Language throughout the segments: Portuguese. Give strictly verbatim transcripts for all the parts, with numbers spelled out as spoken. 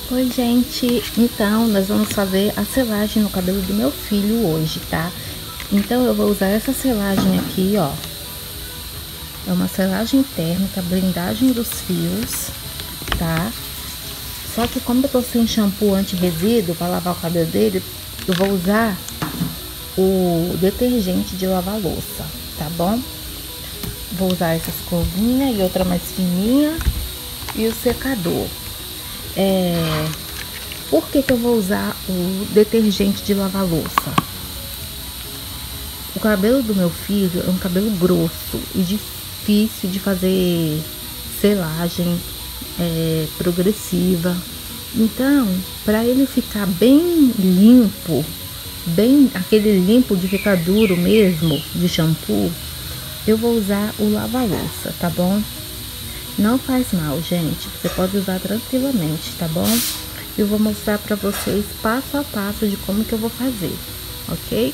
Oi gente, então nós vamos fazer a selagem no cabelo do meu filho hoje, tá? Então eu vou usar essa selagem aqui, ó. É uma selagem térmica, blindagem dos fios, tá? Só que como eu tô sem shampoo anti-resíduo para lavar o cabelo dele, eu vou usar o detergente de lavar louça, tá bom? Vou usar essa escovinha e outra mais fininha e o secador. É... Por que que eu vou usar o detergente de lavar louça? O cabelo do meu filho é um cabelo grosso e difícil de fazer selagem é, progressiva. Então, para ele ficar bem limpo, bem aquele limpo de ficar duro mesmo, de shampoo, eu vou usar o lava-louça, tá bom? Não faz mal, gente. Você pode usar tranquilamente, tá bom? Eu vou mostrar pra vocês passo a passo de como que eu vou fazer, ok?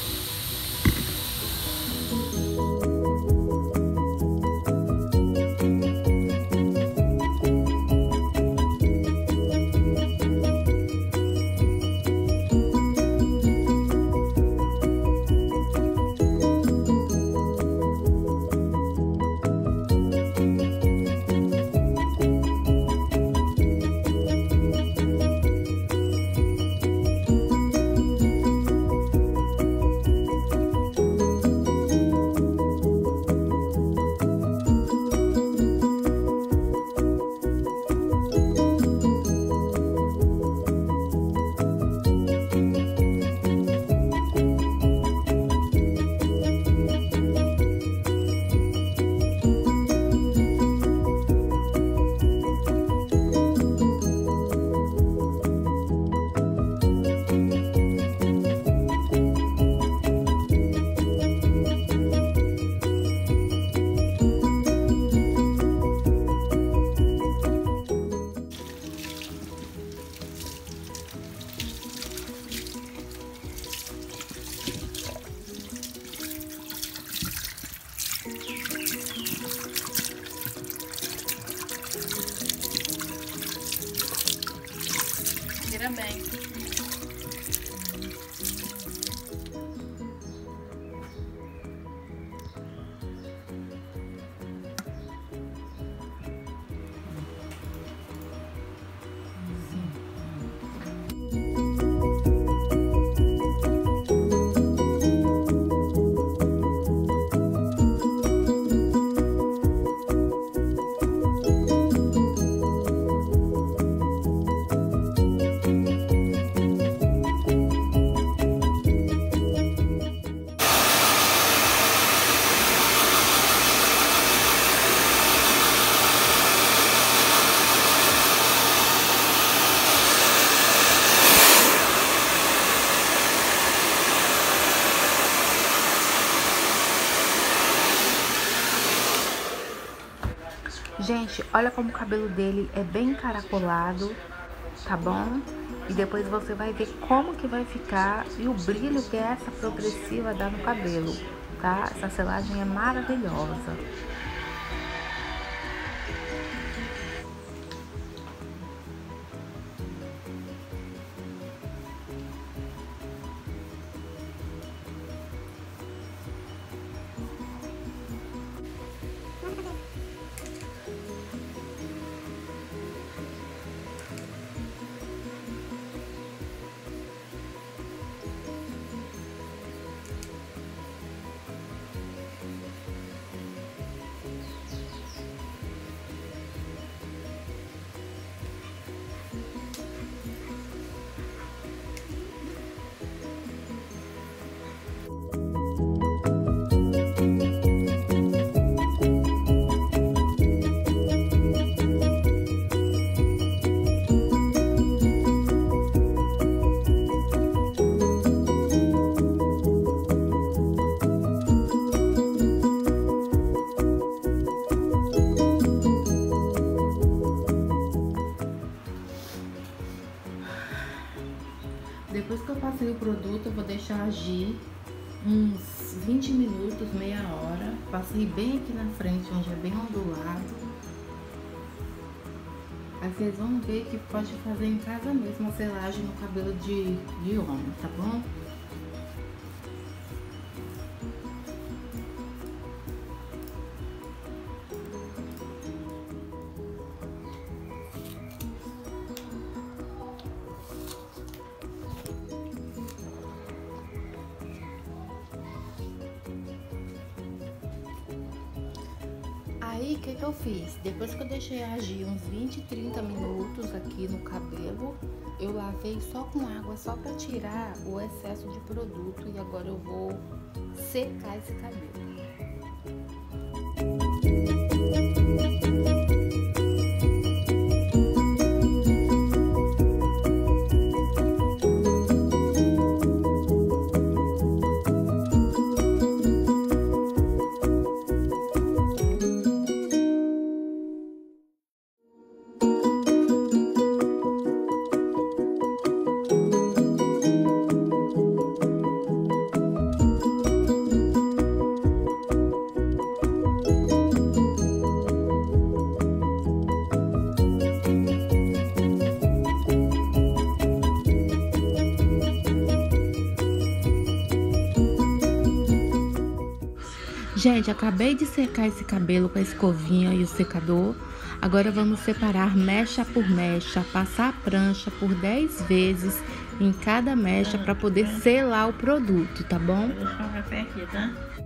Tira bem. Gente, olha como o cabelo dele é bem encaracolado, tá bom? E depois você vai ver como que vai ficar e o brilho que essa progressiva dá no cabelo, tá? Essa selagem é maravilhosa. Depois que eu passei o produto, eu vou deixar agir uns vinte minutos, meia hora. Passei bem aqui na frente, onde é bem ondulado. Vocês vão ver que pode fazer em casa mesmo a selagem no cabelo de, de homem, tá bom? Aí, o que que eu fiz? Depois que eu deixei agir uns vinte, trinta minutos aqui no cabelo, eu lavei só com água, só para tirar o excesso de produto, e agora eu vou secar esse cabelo. Gente, acabei de secar esse cabelo com a escovinha e o secador. Agora vamos separar mecha por mecha, passar a prancha por dez vezes em cada mecha para poder selar o produto, tá bom? Vou deixar o café aqui, tá?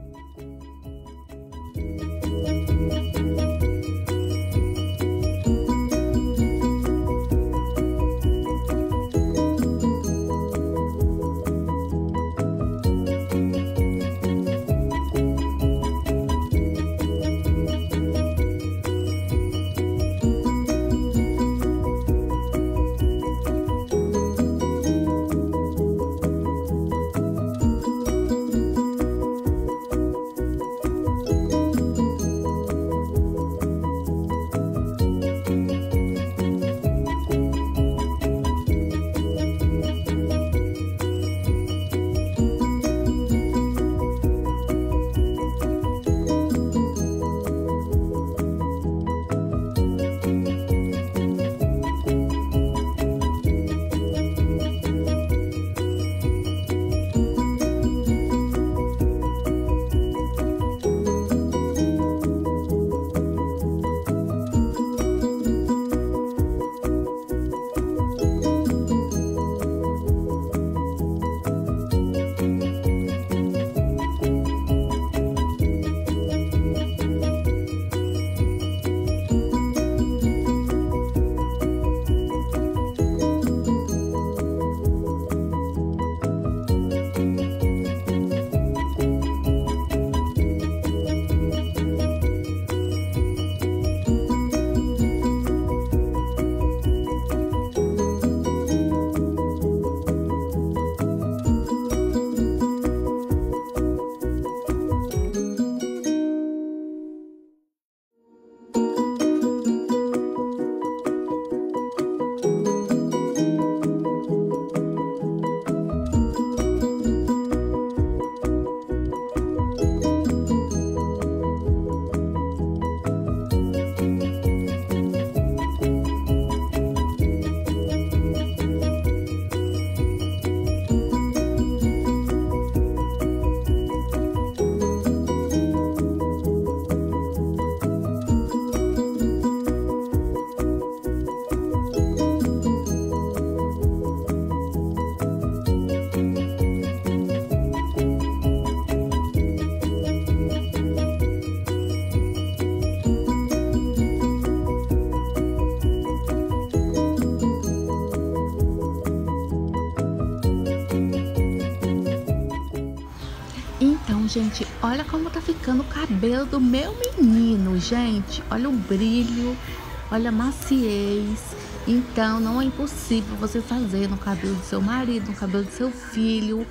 Então, gente, olha como tá ficando o cabelo do meu menino, gente. Olha o brilho, olha a maciez. Então, não é impossível você fazer no cabelo do seu marido, no cabelo do seu filho.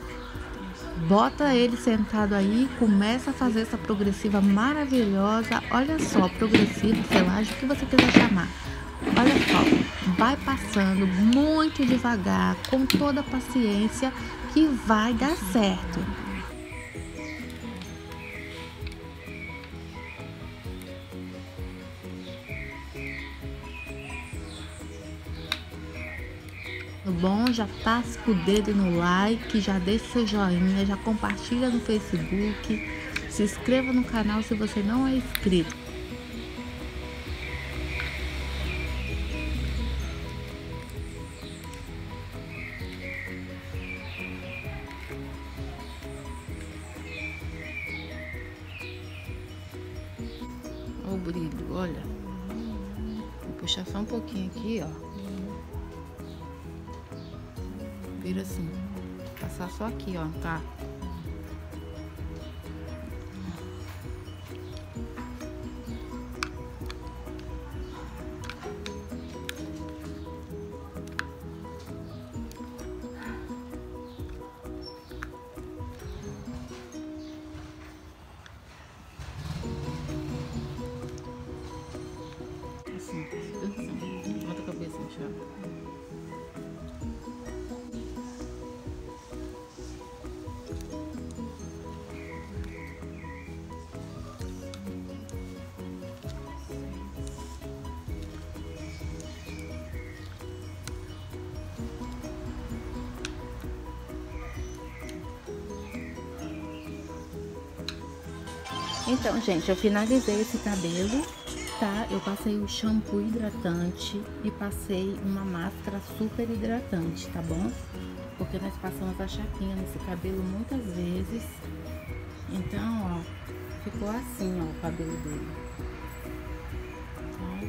Bota ele sentado aí, começa a fazer essa progressiva maravilhosa. Olha só, progressiva, selagem, o que você quiser chamar. Olha só, vai passando muito devagar, com toda a paciência, que vai dar certo. O bom, já tasca o dedo no like, já deixa seu joinha, já compartilha no Facebook, se inscreva no canal se você não é inscrito. Olha o brilho, olha. Vou puxar só um pouquinho aqui, ó. Vira assim. Passar só aqui, ó, tá? Assim, assim. Bota a cabeça no chão. Então, gente, eu finalizei esse cabelo, tá? Eu passei o shampoo hidratante e passei uma máscara super hidratante, tá bom? Porque nós passamos a chapinha nesse cabelo muitas vezes. Então, ó, ficou assim, ó, o cabelo dele. Tá?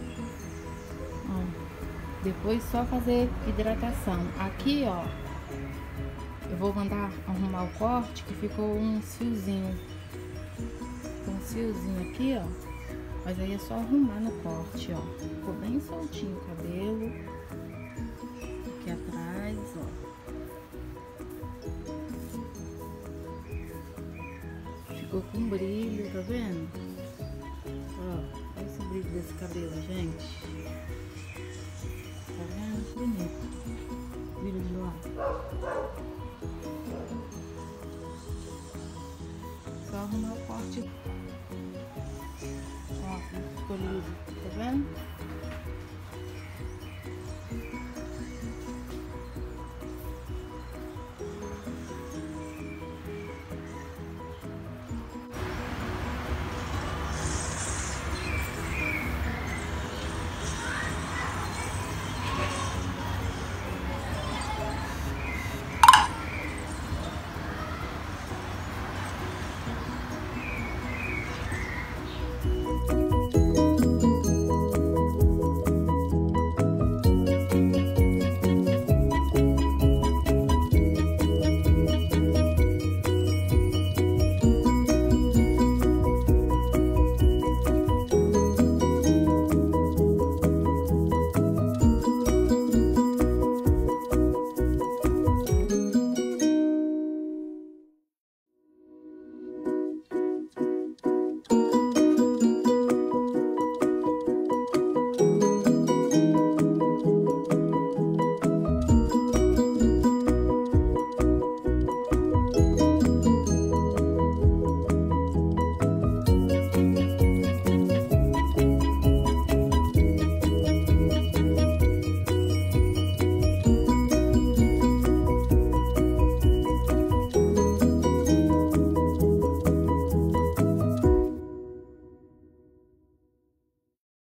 Ó, depois só fazer hidratação. Aqui, ó, eu vou mandar arrumar o corte que ficou um fiozinho. Um fiozinho aqui, ó, mas aí é só arrumar no corte, ó. Ficou bem soltinho o cabelo aqui atrás, ó. Ficou com brilho, tá vendo? Ó, olha esse brilho desse cabelo, gente. Tá vendo? Bonito. Vira de lá. Só arrumar o corte. Ó, ficou liso, tá vendo?